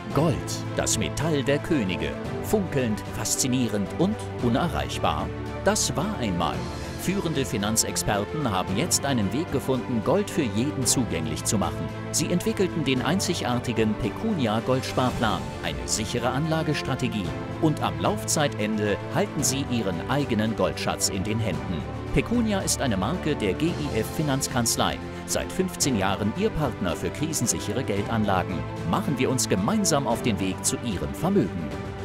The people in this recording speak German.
Gold, das Metall der Könige. Funkelnd, faszinierend und unerreichbar. Das war einmal. Führende Finanzexperten haben jetzt einen Weg gefunden, Gold für jeden zugänglich zu machen. Sie entwickelten den einzigartigen Pecunia Goldsparplan, eine sichere Anlagestrategie. Und am Laufzeitende halten Sie Ihren eigenen Goldschatz in den Händen. Pecunia ist eine Marke der GIF Finanzkanzlei. Seit 15 Jahren Ihr Partner für krisensichere Geldanlagen. Machen wir uns gemeinsam auf den Weg zu Ihrem Vermögen.